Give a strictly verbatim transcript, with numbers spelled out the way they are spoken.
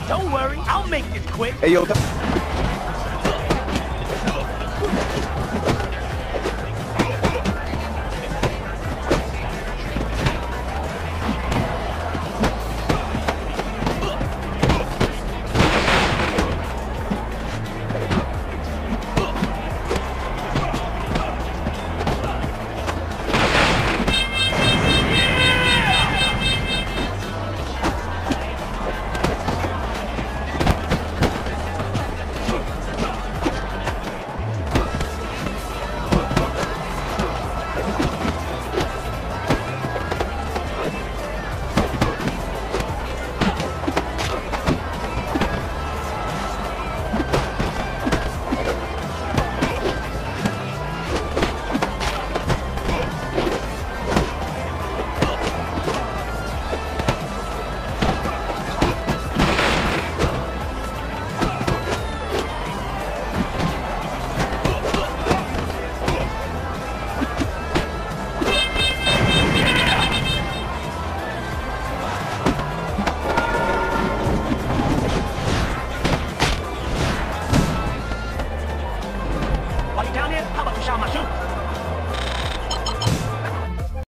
Don't worry, I'll make this quick. Hey, yo. While you're down here, how about you shot my shoe?